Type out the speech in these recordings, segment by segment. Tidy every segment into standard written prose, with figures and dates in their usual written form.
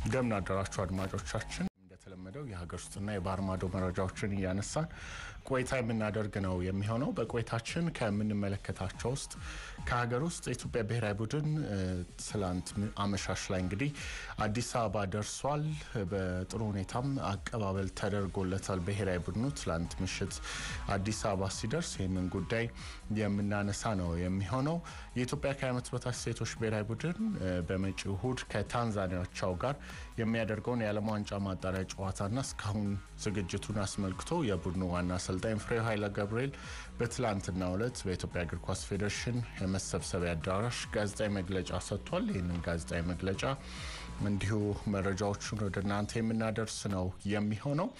እንደምን አደራችሁ አድማጮቻችን እንደተለመደው የሀገር ውስጥና የባህር ማዶ መረጃዎችን ያነሳን ቆይታ የምናደርግ ነው የሚሆነው በቆይታችን ከምንመለከታቸው ውስጥ ከሀገር ውስጥ የኢትዮጵያ ብሔራዊ ቡድን ትላንት አመሻሽ ላይ እንግዲህ አዲስ አበባ ደርሷል በጥሩ ሁኔታም አቀባበል ተደርጎለታል ብሔራዊ ቡድኑ ትላንት ምሽት አዲስ አበባ ሲደርስ ይህንን ጉዳይ የምናነሳ ነው የሚሆነው የኢትዮጵያ ከዓመት በታች ሴቶች ብሔራዊ ቡድን በመጪው እሁድ ከታንዛኒያዎቻው ጋር የሚያደርገውን የዓለም ዋንጫ ማጣሪያ ጨዋታና እስካሁን ዝግጅቱን አስመልክቶ የቡድኑ ዋና አሰልጣኝ ፍሬው ኃይለ ገብርኤል በትላንትናው ዕለት በኢትዮጵያ እግር ኳስ ፌዴሬሽን የመሰብሰቢያ አዳራሽ ጋዜጣዊ መግለጫ ሰጥቷል ይህንን ጋዜጣዊ መግለጫ እንዲሁ መረጃዎቹን ወደ እናንተ የምናደርስ ነው የሚሆነው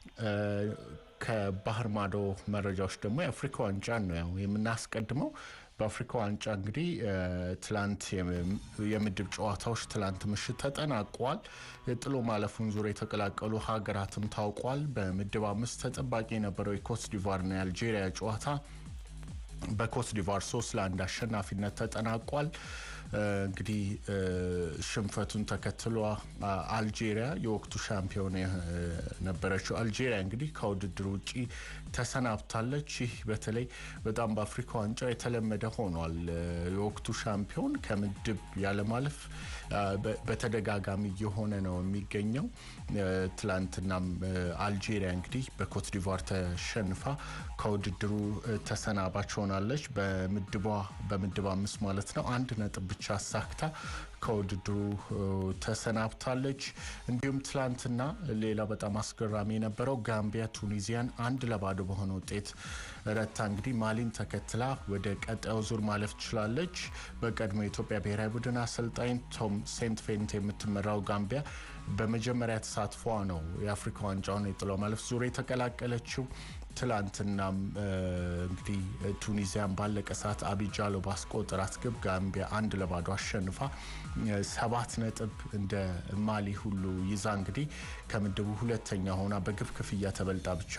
ከባህር ማዶ መረጃዎች ደግሞ የአፍሪካ ዋንጫ ነው የምናስቀድመው በአፍሪካ ዋንጫ እንግዲህ ትላንት የምድብ ጨዋታዎች ትላንት ምሽት ተጠናቋል የጥሎ ማለፉን ዙር የተቀላቀሉ ሀገራትም ታውቋል በምድብ 5 ተጠባቂ የነበረው የኮት ዲቫርና የአልጄሪያ ጨዋታ በኮት ዲቫር 3-1 አሸናፊነት ተጠናቋል እንግዲህ ሽንፈቱን ተከትሎ አልጄሪያ የወቅቱ ሻምፒዮን ነበረችው አልጄሪያ እንግዲህ ከውድድሩ ውጪ ተሰናብታለች ይህ በተለይ በጣም በአፍሪካ ዋንጫ የተለመደ ሆኗል የወቅቱ ሻምፒዮን ከምድብ ያለ ማለፍ በተደጋጋሚ የሆነ ነው የሚገኘው ትላንትና አልጄሪያ እንግዲህ በኮት ዲቫር ተሸንፋ ከውድድሩ ተሰናባች ሆናለች በምድብ 5 ማለት ነው አንድ ነጥብ ብቻ አሳክታ ከውድድሩ ተሰናብታለች እንዲሁም ትላንትና ሌላ በጣም አስገራሚ የነበረው ጋምቢያ ቱኒዚያን 1-2 በሆነ ውጤት ረታ እንግዲህ ማሊን ተከትላ ወደ ቀጣዩ ዙር ማለፍ ችላለች በቀድሞ የኢትዮጵያ ብሔራዊ ቡድን አሰልጣኝ ቶም ሴንትፌንት የምትመራው ጋምቢያ በመጀመሪያ ተሳትፏ ነው የአፍሪካ ዋንጫውን የጥሎ ማለፍ ዙር የተቀላቀለችው ትላንትና እንግዲህ ቱኒዚያን ባለቀ ሰዓት አቢጃሎ ባስቆጠራት ግብ ጋምቢያ 1-2 አሸንፋ 7 ነጥብ እንደ ማሊ ሁሉ ይዛ እንግዲህ ከምድቡ ሁለተኛ ሆና በግብ ክፍያ ተበልጣ ብቻ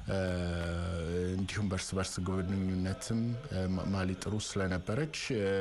እንዲሁም በርስ ግንኙነትም ማሊ ጥሩ ስለነበረች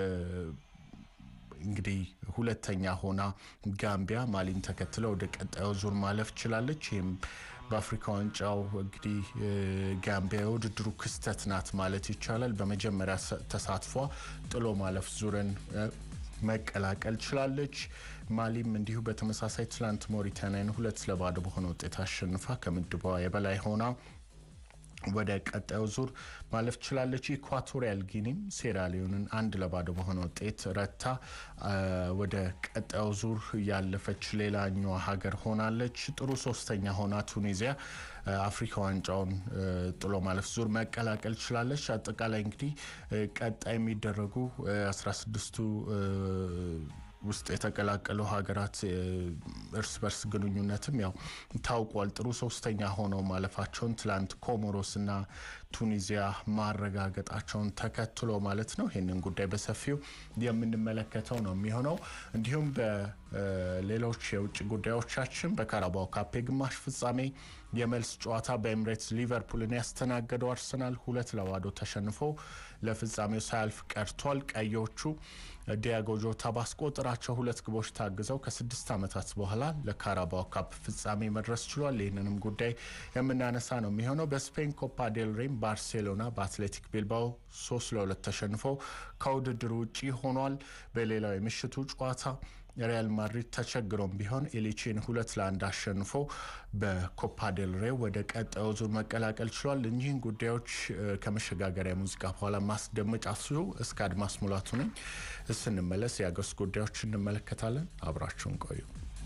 እንግዲህ ሁለተኛ ሆና ጋምቢያ ማሊን ተከትላ ወደ ቀጣዩ ዙር ማለፍ ችላለች ይህም በአፍሪካ ዋንጫው እንግዲህ ጋምቢያ ውድድሩ ክስተት ናት ማለት ይቻላል በመጀመሪያ ተሳትፏ ጥሎ ማለፍ ዙርን መቀላቀል ችላለች ማሊም እንዲሁ በተመሳሳይ ትላንት ሞሪታኒያን 2-2 በሆነ ውጤት አሸንፋ ከምድቧ የበላይ ሆና ወደ ቀጣዩ ዙር ማለፍ ችላለች ኢኳቶሪያል ጊኒም ሴራሊዮንን 1-2 በሆነ ውጤት ረታ ወደ ቀጣዩ ዙር ያለፈች ሌላኛዋ ሀገር ሆናለች ጥሩ ሶስተኛ ሆና ቱኒዚያ አፍሪካ ዋንጫውን ጥሎ ማለፍ ዙር መቀላቀል ችላለች አጠቃላይ እንግዲህ ቀጣይ የሚደረጉ 16ቱ ውስጥ የተቀላቀሉ ሀገራት እርስ በርስ ግንኙነትም ያው ታውቋል ጥሩ ሶስተኛ ሆነው ማለፋቸውን ትላንት ኮሞሮስና ቱኒዚያ ማረጋገጣቸውን ተከትሎ ማለት ነው ይሄንን ጉዳይ በሰፊው የምንመለከተው ነው የሚሆነው እንዲሁም በሌሎች የውጭ ጉዳዮቻችን በካራባው ካፕ ግማሽ ፍጻሜ የመልስ ጨዋታ በኤምሬትስ ሊቨርፑልን ያስተናገደው አርሰናል 2-2 ተሸንፎ ለፍጻሜው ሳያልፍ ቀርቷል ቀዮቹ ዲያጎ ጆታ ባስቆጠራቸው 2 ግቦች ታግዘው ከ6 አመታት በኋላ ለካራባው ካፕ ፍጻሜ መድረስ ችሏል ይህንንም ጉዳይ የምናነሳ ነው የሚሆነው በስፔን ኮፓ ዴል ሬይ ባርሴሎና በአትሌቲክ ቢልባኦ 3-2 ተሸንፎ ከውድድሩ ውጪ ሆኗል በሌላው የምሽቱ ጨዋታ ሪያል ማድሪድ ተቸግሮም ቢሆን ኤሊቼን 2-1 አሸንፎ በኮፓ ዴል ሬይ ወደ ቀጣዩ ዙር መቀላቀል ችሏል እኚህን ጉዳዮች ከመሸጋገሪያ ሙዚቃ በኋላ ማስደመጫችሁ እስከ አድማስ ሙላቱ ነኝ ስንመለስ የአገር ውስጥ ጉዳዮችን እንመለከታለን አብራችሁን ቆዩ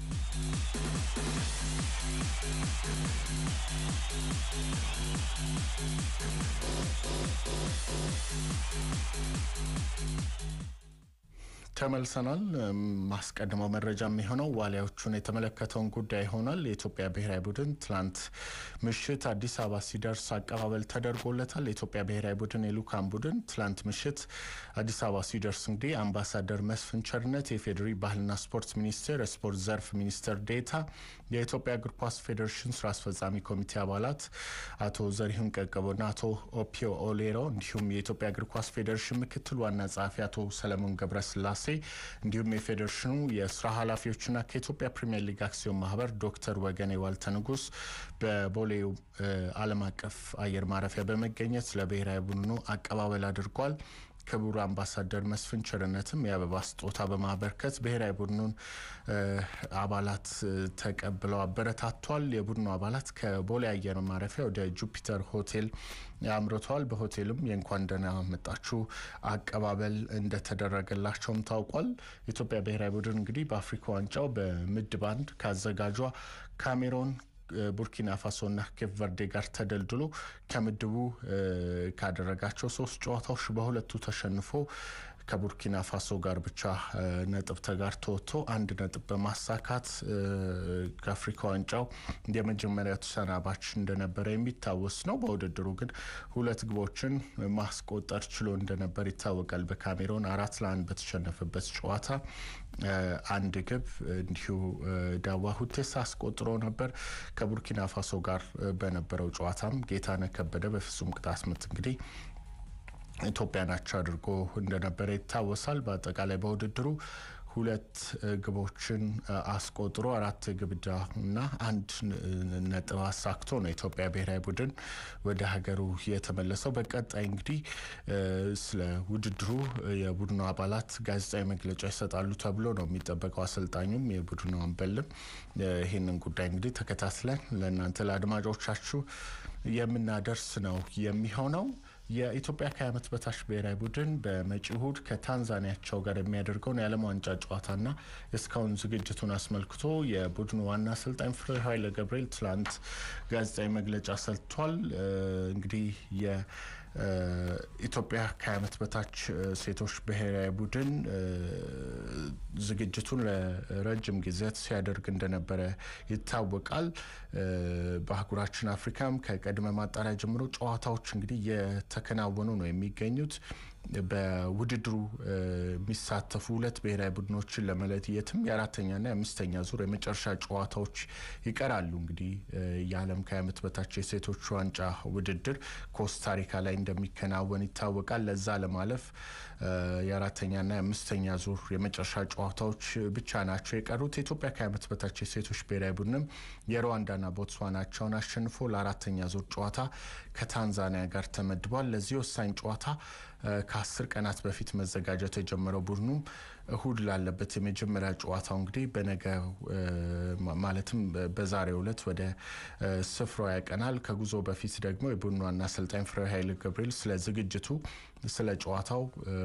ተመልሰናል ማስቀደመው መረጃ የሚሆነው ዋልያዎቹን የተመለከተውን ጉዳይ ሆኗል የኢትዮጵያ ብሔራዊ ቡድን ትላንት ምሽት አዲስ አበባ ሲደርስ አቀባበል ተደርጎለታል የኢትዮጵያ ብሔራዊ ቡድን የሉካን ቡድን ትላንት ምሽት አዲስ አበባ ሲደርስ እንግዲህ አምባሳደር መስፍን ቸርነት የፌዴሪ ባህልና ስፖርት ሚኒስቴር ስፖርት ዘርፍ ሚኒስትር ዴታ የኢትዮጵያ እግር ኳስ ፌዴሬሽን ስራ አስፈጻሚ ኮሚቴ አባላት አቶ ዘሪሁን ቀቀቦና አቶ ኦፒዮ ኦሌሮ እንዲሁም የኢትዮጵያ እግር ኳስ ፌዴሬሽን ምክትል ዋና ጸሐፊ አቶ ሰለሞን ገብረስላሴ ደምሴ እንዲሁም የፌዴሬሽኑ የስራ ኃላፊዎችና ከኢትዮጵያ ፕሪሚየር ሊግ አክሲዮን ማህበር ዶክተር ወገኔ ዋልተንጉስ በቦሌው ዓለም አቀፍ አየር ማረፊያ በመገኘት ለብሔራዊ ቡድኑ አቀባበል አድርጓል። ክቡር አምባሳደር መስፍን ቸርነትም የአበባ ስጦታ በማበርከት ብሔራዊ ቡድኑን አባላት ተቀብለው አበረታቷል። የቡድኑ አባላት ከቦሌ አየር ማረፊያ ወደ ጁፒተር ሆቴል ያምርቷል። በሆቴልም የእንኳን ደህና መጣችሁ አቀባበል እንደተደረገላቸውም ታውቋል። ኢትዮጵያ ብሔራዊ ቡድን እንግዲህ በአፍሪካ ዋንጫው በምድብ 1 ካዘጋጇ ካሜሮን ቡርኪና ፋሶና ኬፕ ቨርዴ ጋር ተደልድሎ ከምድቡ ካደረጋቸው 3 ጨዋታዎች በሁለቱ ተሸንፎ ከቡርኪና ፋሶ ጋር ብቻ ነጥብ ተጋርቶ ወጥቶ 1 ነጥብ በማሳካት ከአፍሪካ ዋንጫው የመጀመሪያው ተሰናባች እንደነበረ የሚታወስ ነው። በውድድሩ ግን 2 ግቦችን ማስቆጠር ችሎ እንደነበር ይታወቃል። በካሜሮን 4-1 በተሸነፈበት ጨዋታ 1 ግብ እንዲሁ ዳዋ ሁቴሳ አስቆጥሮ ነበር። ከቡርኪና ፋሶ ጋር በነበረው ጨዋታም ጌታነህ ከበደ በፍጹም ቅጣት ምት እንግዲህ ኢትዮጵያን አቻ አድርጎ እንደነበረ ይታወሳል። በአጠቃላይ በውድድሩ 2 ግቦችን አስቆጥሮ 4 ግብዳና 1 ነጥብ አሳክቶ ነው ኢትዮጵያ ብሔራዊ ቡድን ወደ ሀገሩ የተመለሰው። በቀጣይ እንግዲህ ስለ ውድድሩ የቡድኑ አባላት ጋዜጣዊ መግለጫ ይሰጣሉ ተብሎ ነው የሚጠበቀው። አሰልጣኙም የቡድኑ አምበልም ይሄንን ጉዳይ እንግዲህ ተከታትለን ለእናንተ ለአድማጮቻችሁ የምናደርስ ነው የሚሆነው። የኢትዮጵያ ከዓመት በታች ብሔራዊ ቡድን በመጪው እሁድ ከታንዛኒያቸው ጋር የሚያደርገውን የዓለም ዋንጫ ጨዋታና እስካሁን ዝግጅቱን አስመልክቶ የቡድኑ ዋና አሰልጣኝ ፍሬኃይለ ገብርኤል ትላንት ጋዜጣዊ መግለጫ ሰጥቷል። እንግዲህ የኢትዮጵያ ከዓመት በታች ሴቶች ብሔራዊ ቡድን ዝግጅቱን ለረጅም ጊዜያት ሲያደርግ እንደነበረ ይታወቃል። በአህጉራችን አፍሪካም ከቀድመ ማጣሪያ ጀምሮ ጨዋታዎች እንግዲህ የተከናወኑ ነው የሚገኙት። በውድድሩ የሚሳተፉ 2 ብሔራዊ ቡድኖችን ለመለየትም የ4ኛና የ5ኛ ዙር የመጨረሻ ጨዋታዎች ይቀራሉ። እንግዲህ የዓለም ከዓመት በታች የሴቶች ዋንጫ ውድድር ኮስታሪካ ላይ እንደሚከናወን ይታወቃል። ለዛ ለማለፍ የ4ኛና የ5ኛ ዙር የመጨረሻ ጨዋታዎች ብቻ ናቸው የቀሩት። የኢትዮጵያ ከዓመት በታች የሴቶች ብሔራዊ ቡድንም የሩዋንዳና ቦትስዋናቸውን አሸንፎ ለ4ኛ ዙር ጨዋታ ከታንዛኒያ ጋር ተመድቧል። ለዚህ ወሳኝ ጨዋታ ከ10 ቀናት በፊት መዘጋጀት የጀመረው ቡድኑ እሁድ ላለበት የመጀመሪያ ጨዋታው እንግዲህ በነገው ማለትም በዛሬው ዕለት ወደ ስፍራው ያቀናል። ከጉዞ በፊት ደግሞ የቡድኑ ዋና አሰልጣኝ ፍሬኃይለ ገብርኤል ስለ ዝግጅቱ ስለ ጨዋታው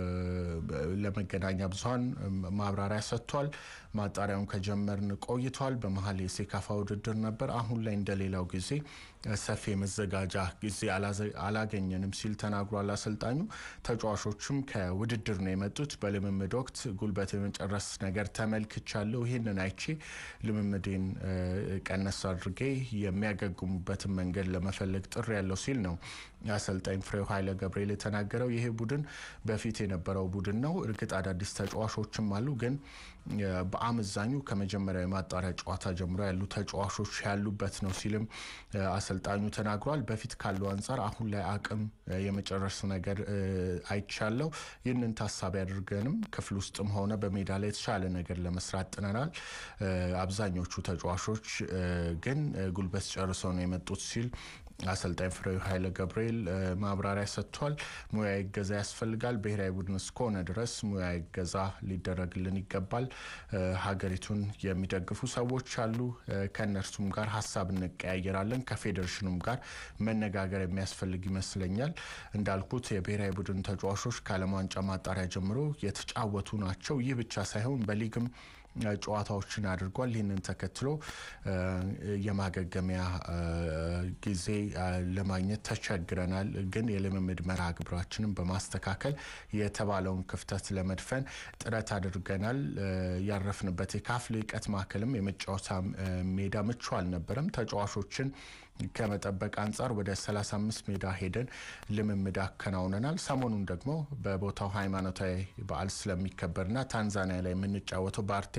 ለመገናኛ ብዙሃን ማብራሪያ ሰጥቷል። ማጣሪያውን ከጀመርን ቆይቷል። በመሀል የሴካፋ ውድድር ነበር። አሁን ላይ እንደሌላው ጊዜ ሰፊ መዘጋጃ ጊዜ አላገኘንም ሲል ተናግሯል አሰልጣኙ። ተጫዋቾችም ከውድድር ነው የመጡት። በልምምድ ወቅት ጉልበት የመጨረስ ነገር ተመልክቻለሁ። ይሄንን አይቼ ልምምዴን ቀነስ አድርጌ የሚያገግሙበትን መንገድ ለመፈለግ ጥሪ ያለው ሲል ነው አሰልጣኝ ፍሬኃይለ ገብርኤል የተናገረው። ይሄ ቡድን በፊት የነበረው ቡድን ነው። እርግጥ አዳዲስ ተጫዋቾችም አሉ፣ ግን በአመዛኙ ከመጀመሪያው የማጣሪያ ጨዋታ ጀምሮ ያሉ ተጫዋቾች ያሉበት ነው ሲልም አሰልጣኙ ተናግሯል። በፊት ካለው አንፃር አሁን ላይ አቅም የመጨረስ ነገር አይቻለው። ይህንን ታሳቢ አድርገንም ክፍል ውስጥም ሆነ በሜዳ ላይ የተሻለ ነገር ለመስራት ጥነናል። አብዛኞቹ ተጫዋቾች ግን ጉልበት ጨርሰው ነው የመጡት ሲል አሰልጣኝ ፍሬኃይለ ገብርኤል ማብራሪያ ሰጥቷል። ሙያዊ እገዛ ያስፈልጋል። ብሔራዊ ቡድን እስከሆነ ድረስ ሙያዊ እገዛ ሊደረግልን ይገባል። ሀገሪቱን የሚደግፉ ሰዎች አሉ። ከነርሱም ጋር ሀሳብ እንቀያየራለን። ከፌዴሬሽኑም ጋር መነጋገር የሚያስፈልግ ይመስለኛል። እንዳልኩት የብሔራዊ ቡድን ተጫዋቾች ከዓለም ዋንጫ ማጣሪያ ጀምሮ የተጫወቱ ናቸው። ይህ ብቻ ሳይሆን በሊግም ጨዋታዎችን አድርጓል። ይህንን ተከትሎ የማገገሚያ ጊዜ ለማግኘት ተቸግረናል። ግን የልምምድ መርሃ ግብራችንን በማስተካከል የተባለውን ክፍተት ለመድፈን ጥረት አድርገናል። ያረፍንበት የካፍ ልቀት ማዕከልም የመጫወቻ ሜዳ ምቹ አልነበረም። ተጫዋቾችን ከመጠበቅ አንፃር ወደ 35 ሜዳ ሄደን ልምምድ አከናውነናል። ሰሞኑን ደግሞ በቦታው ሃይማኖታዊ በዓል ስለሚከበርና ታንዛኒያ ላይ የምንጫወተው በአርቴ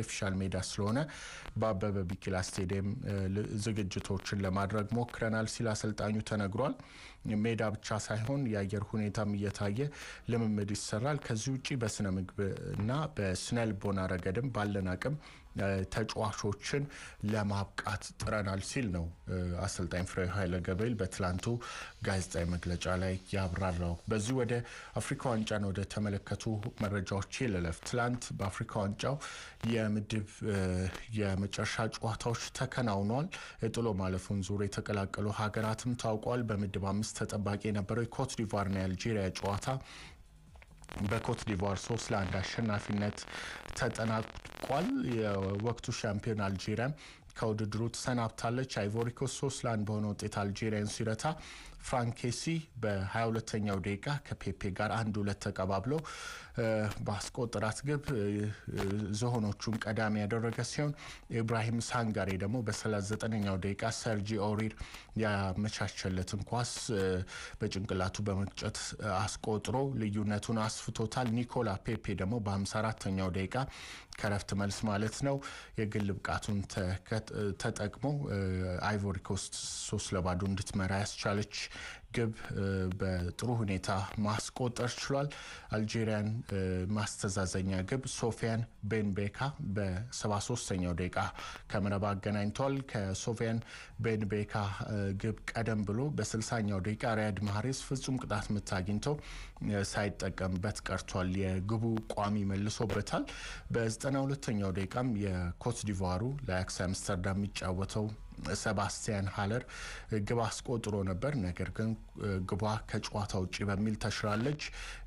አርቲፊሻል ሜዳ ስለሆነ በአበበ ቢቂላ ስቴዲየም ዝግጅቶችን ለማድረግ ሞክረናል ሲል አሰልጣኙ ተነግሯል። ሜዳ ብቻ ሳይሆን የአየር ሁኔታም እየታየ ልምምድ ይሰራል። ከዚህ ውጪ በስነ ምግብና በስነ ልቦና ረገድም ባለን አቅም ተጫዋቾችን ለማብቃት ጥረናል ሲል ነው አሰልጣኝ ፍሬው ኃይለ ገብርኤል በትላንቱ ጋዜጣዊ መግለጫ ላይ ያብራራው። በዚህ ወደ አፍሪካ ዋንጫን ወደ ተመለከቱ መረጃዎች ይለፍ። ትላንት በአፍሪካ ዋንጫው የምድብ የመጨረሻ ጨዋታዎች ተከናውኗል። የጥሎ ማለፉን ዙር የተቀላቀሉ ሀገራትም ታውቋል። በምድብ 5 ተጠባቂ የነበረው የኮት ዲቫርና የአልጄሪያ ጨዋታ በኮት ዲቫር 3-1 አሸናፊነት ተጠናቋል። የወቅቱ ሻምፒዮን አልጄሪያ ከውድድሩ ተሰናብታለች። አይቮሪ ኮስት 3-1 በሆነ ውጤት አልጄሪያን ሲረታ ፍራንኬሲ በ22ኛው ደቂቃ ከፔፔ ጋር 1-2 ተቀባብለው ባስቆጠራት ግብ ዝሆኖቹን ቀዳሚ ያደረገ ሲሆን ኢብራሂም ሳንጋሬ ደግሞ በ39ኛው ደቂቃ ሰርጂ ኦሪር ያመቻቸለትን ኳስ በጭንቅላቱ በመቅጨት አስቆጥሮ ልዩነቱን አስፍቶታል። ኒኮላ ፔፔ ደግሞ በ54ኛው ደቂቃ ከረፍት መልስ ማለት ነው የግል ብቃቱን ተጠቅሞ አይቮሪ ኮስት 3-0 እንድትመራ ያስቻለች ግብ በጥሩ ሁኔታ ማስቆጠር ችሏል። አልጄሪያን ማስተዛዘኛ ግብ ሶፊያን ቤንቤካ በ73ኛው ደቂቃ ከመረብ አገናኝቷል። ከሶፊያን ቤንቤካ ግብ ቀደም ብሎ በ60ኛው ደቂቃ ሪያድ ማህሬዝ ፍጹም ቅጣት ምት አግኝቶ ሳይጠቀምበት ቀርቷል። የግቡ ቋሚ መልሶበታል። በ92ኛው ደቂቃም የኮት ዲቫሩ ለአያክስ አምስተርዳም የሚጫወተው ሰባስቲያን ሃለር ግብ አስቆጥሮ ነበር። ነገር ግን ግቧ ከጨዋታ ውጪ በሚል ተሽራለች።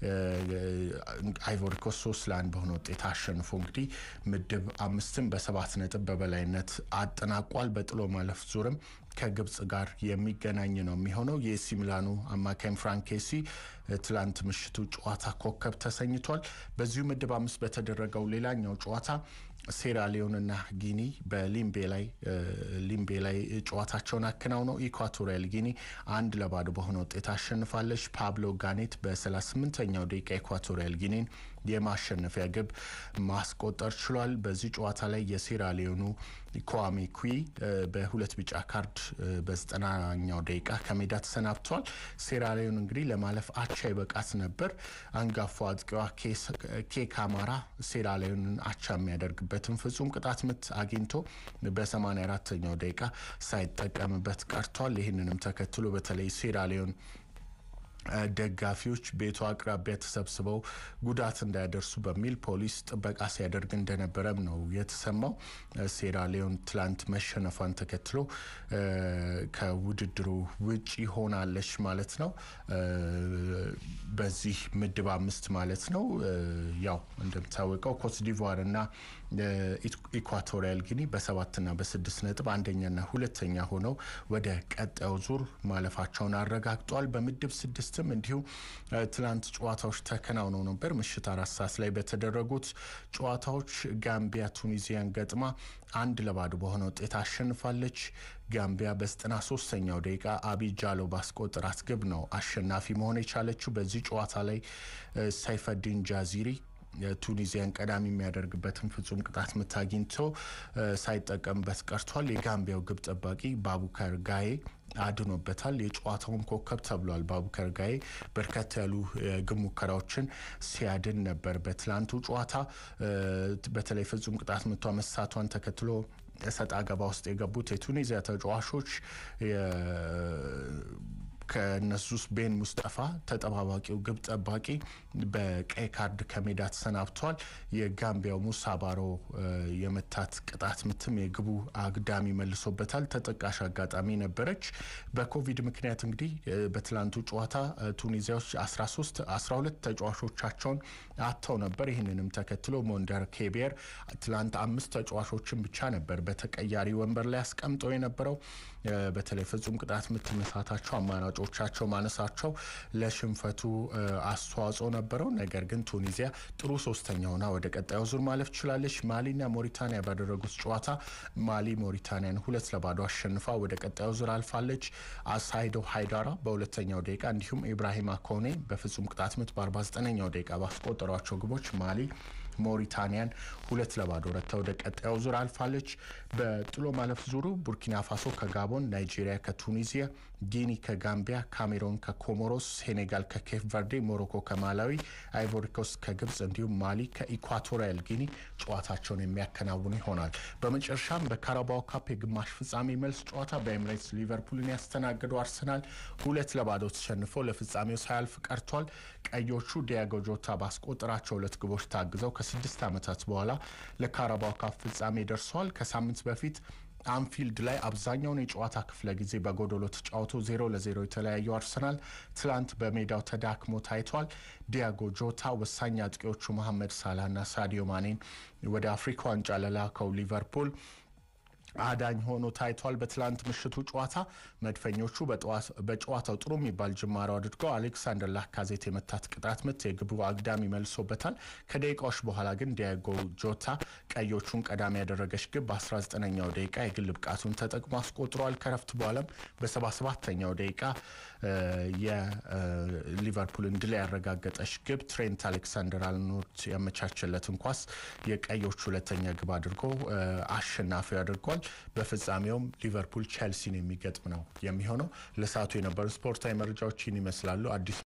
አይቮሪ ኮስት 3-1 በሆነ ውጤት አሸንፎ እንግዲህ ምድብ 5ን በ7 ነጥብ በበላይነት አጠናቋል። በጥሎ ማለፍ ዙርም ከግብጽ ጋር የሚገናኝ ነው የሚሆነው። የኤሲ ሚላኑ አማካኝ ፍራንኬሲ ትላንት ምሽቱ ጨዋታ ኮከብ ተሰኝቷል። በዚሁ ምድብ 5 በተደረገው ሌላኛው ጨዋታ ሴራሊዮንና ጊኒ በሊምቤ ላይ ጨዋታቸውን አከናውነው ኢኳቶሪያል ጊኒ 1-0 በሆነ ውጤት አሸንፋለች። ፓብሎ ጋኔት በ38ኛው ደቂቃ ኢኳቶሪያል ጊኒን የማሸነፊያ ግብ ማስቆጠር ችሏል። በዚህ ጨዋታ ላይ የሴራሊዮኑ ኮዋሜ ኩዊ በሁለት ቢጫ ካርድ በ90ኛው ደቂቃ ከሜዳ ተሰናብቷል። ሴራሊዮን እንግዲህ ለማለፍ አቻ ይበቃት ነበር። አንጋፋው አጥቂዋ ኬካማራ ሴራሊዮንን አቻ የሚያደርግበትን ፍጹም ቅጣት ምት አግኝቶ በ84ኛው ደቂቃ ሳይጠቀምበት ቀርቷል። ይህንንም ተከትሎ በተለይ ሴራሊዮን ደጋፊዎች ቤቱ አቅራቢያ ተሰብስበው ጉዳት እንዳያደርሱ በሚል ፖሊስ ጥበቃ ሲያደርግ እንደነበረም ነው የተሰማው። ሴራሊዮን ትላንት መሸነፏን ተከትሎ ከውድድሩ ውጪ ሆናለች ማለት ነው። በዚህ ምድብ 5 ማለት ነው። ያው እንደምታወቀው ኮት ዲቫር እና ኢኳቶሪያል ጊኒ በ7 እና በ6 ነጥብ አንደኛና ሁለተኛ ሆነው ወደ ቀጣዩ ዙር ማለፋቸውን አረጋግጧል። በምድብ 6 እንዲሁ ትላንት ጨዋታዎች ተከናውነው ነበር። ምሽት 4 ሰዓት ላይ በተደረጉት ጨዋታዎች ጋምቢያ ቱኒዚያን ገጥማ 1-0 በሆነ ውጤት አሸንፋለች። ጋምቢያ በ93ኛው ደቂቃ አቢጃሎ ባስቆጠራት ግብ ነው አሸናፊ መሆን የቻለችው። በዚህ ጨዋታ ላይ ሰይፈዲን ጃዚሪ ቱኒዚያን ቀዳሚ የሚያደርግበትን ፍጹም ቅጣት ምት አግኝቶ ሳይጠቀምበት ቀርቷል። የጋምቢያው ግብ ጠባቂ ባቡከር ጋዬ አድኖበታል። የጨዋታውን ኮከብ ተብሏል። ባቡከር ጋዬ በርከት ያሉ ግብ ሙከራዎችን ሲያድን ነበር። በትላንቱ ጨዋታ በተለይ ፍጹም ቅጣት ምቷ መሳቷን ተከትሎ ሰጣ ገባ ውስጥ የገቡት የቱኒዚያ ተጫዋቾች ከነሱስ ቤን ሙስጠፋ ተጠባባቂው ግብ ጠባቂ በቀይ ካርድ ከሜዳ ተሰናብቷል። የጋምቢያው ሙሳ ባሮ የመታት ቅጣት ምትም የግቡ አግዳሚ መልሶበታል። ተጠቃሽ አጋጣሚ ነበረች። በኮቪድ ምክንያት እንግዲህ በትላንቱ ጨዋታ ቱኒዚያዎች 12 ተጫዋቾቻቸውን አጥተው ነበር። ይህንንም ተከትሎ ሞንደር ኬቢየር ትላንት 5 ተጫዋቾችን ብቻ ነበር በተቀያሪ ወንበር ላይ አስቀምጠው የነበረው። በተለይ ፍጹም ቅጣት ምት መሳታቸው አማራጮቻቸው ማነሳቸው ለሽንፈቱ አስተዋጽኦ ነበረው። ነገር ግን ቱኒዚያ ጥሩ ሶስተኛ ሆና ወደ ቀጣዩ ዙር ማለፍ ችላለች። ማሊና ሞሪታኒያ ባደረጉት ጨዋታ ማሊ ሞሪታኒያን 2-0 አሸንፋ ወደ ቀጣዩ ዙር አልፋለች። አሳይዶ ሃይዳራ በሁለተኛው ደቂቃ እንዲሁም ኢብራሂማ ኮኔ በፍጹም ቅጣት ምት በ49ኛው ደቂቃ ባስቆጠሯቸው ግቦች ማሊ ሞሪታኒያን 2-0 ረተው ወደ ቀጣዩ ዙር አልፋለች። በጥሎ ማለፍ ዙሩ ቡርኪና ፋሶ ከጋቦን፣ ናይጄሪያ ከቱኒዚያ፣ ጊኒ ከጋምቢያ፣ ካሜሩን ከኮሞሮስ፣ ሴኔጋል ከኬፕ ቨርዴ፣ ሞሮኮ ከማላዊ፣ አይቮሪ ኮስት ከግብጽ እንዲሁም ማሊ ከኢኳቶሪያል ጊኒ ጨዋታቸውን የሚያከናውኑ ይሆናል። በመጨረሻም በካራባኦ ካፕ የግማሽ ፍጻሜ መልስ ጨዋታ በኤምሬትስ ሊቨርፑልን ያስተናገደው አርሰናል 2-0 ተሸንፎ ለፍጻሜው ሳያልፍ ቀርቷል። ቀዮቹ ዲያጎ ጆታ ባስቆጠራቸው 2 ግቦች ታግዘው ከ6 ዓመታት በኋላ ለካራባኦ ካፕ ፍጻሜ ደርሰዋል። ከሳምንት በፊት አንፊልድ ላይ አብዛኛውን የጨዋታ ክፍለ ጊዜ በጎዶሎ ተጫውቶ 0-0 የተለያዩ አርሰናል ትላንት በሜዳው ተዳክሞ ታይቷል። ዲያጎ ጆታ ወሳኝ አጥቂዎቹ መሐመድ ሳላህና ሳዲዮ ማኔን ወደ አፍሪካ ዋንጫ ለላከው ሊቨርፑል አዳኝ ሆኖ ታይቷል። በትላንት ምሽቱ ጨዋታ መድፈኞቹ በጨዋታው ጥሩ የሚባል ጅማሮ አድርገው አሌክሳንደር ላካዜት የመታት ቅጣት ምት የግቡ አግዳሚ መልሶበታል። ከደቂቃዎች በኋላ ግን ዲያጎ ጆታ ቀዮቹን ቀዳሚ ያደረገች ግብ በ19ኛው ደቂቃ የግል ብቃቱን ተጠቅሞ አስቆጥሯል። ከረፍት በኋላም በ77ኛው ደቂቃ የሊቨርፑልን ድል ያረጋገጠች ግብ ትሬንት አሌክሳንደር-አርኖልድ ያመቻቸለትን ኳስ የቀዮቹ ሁለተኛ ግብ አድርጎ አሸናፊ ያደርጓል። በፍጻሜውም ሊቨርፑል ቼልሲን የሚገጥም ነው የሚሆነው። ለሰዓቱ የነበሩ ስፖርታዊ መረጃዎችን ይመስላሉ። አዲስ